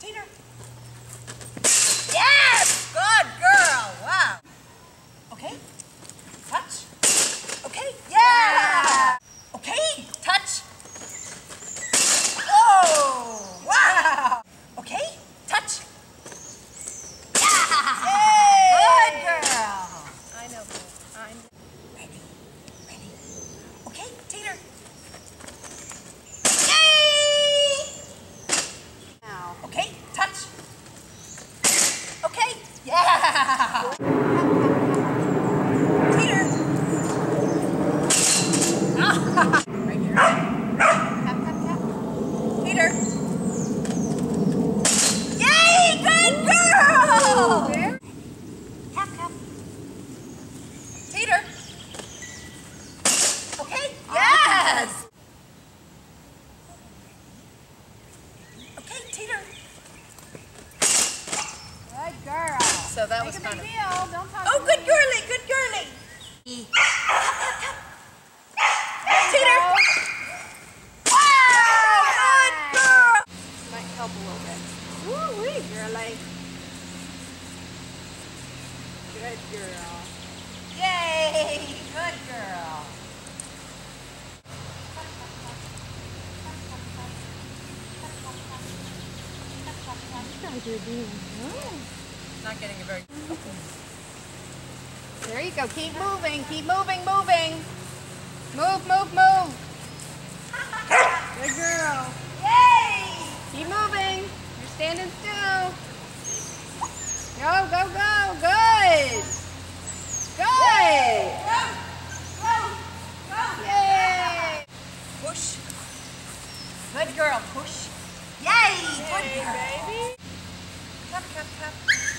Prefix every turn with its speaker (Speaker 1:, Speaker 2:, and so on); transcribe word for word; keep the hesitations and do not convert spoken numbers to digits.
Speaker 1: Tater. Yes! Good girl. Wow. Okay. Touch. Okay. Yeah. Okay. Touch. Oh, wow. Okay. Touch. Yeah. Yay. Good girl.
Speaker 2: I know. I know.
Speaker 1: Ready. Ready. Okay. Tater. Yay.
Speaker 2: Now.
Speaker 1: Okay. Touch. Okay. Yeah. Tater. Right here.
Speaker 2: Tap, tap, tap.
Speaker 1: Tater. Yay! Good girl!
Speaker 2: Where?
Speaker 1: Tap, tap. Tater. Okay. Yes. Okay, Tater.
Speaker 2: Good girl.
Speaker 3: So that
Speaker 2: Make
Speaker 3: was
Speaker 2: a
Speaker 3: kind
Speaker 2: big
Speaker 3: of.
Speaker 2: deal. Don't talk
Speaker 1: Oh,
Speaker 2: to
Speaker 1: good
Speaker 2: me.
Speaker 1: girly, good girly. Tap, tap, tap.
Speaker 2: There you
Speaker 1: Tater.
Speaker 2: go.
Speaker 1: Wow! Good girl.
Speaker 2: Might help a little bit. Woo-wee, girlie. Good girl.
Speaker 1: Yay! Good girl.
Speaker 2: You guys are doing good.
Speaker 3: Not getting a very.
Speaker 2: There you go. Keep moving. Keep moving, moving. Move, move, move. Good girl.
Speaker 1: Yay!
Speaker 2: Keep moving. You're standing still. Go, go, go. Good. Good.
Speaker 1: Go! Go! Go!
Speaker 2: Yay.
Speaker 1: Push. Good girl, push. Yay! Good girl.
Speaker 2: baby.
Speaker 1: Tap, tap, tap.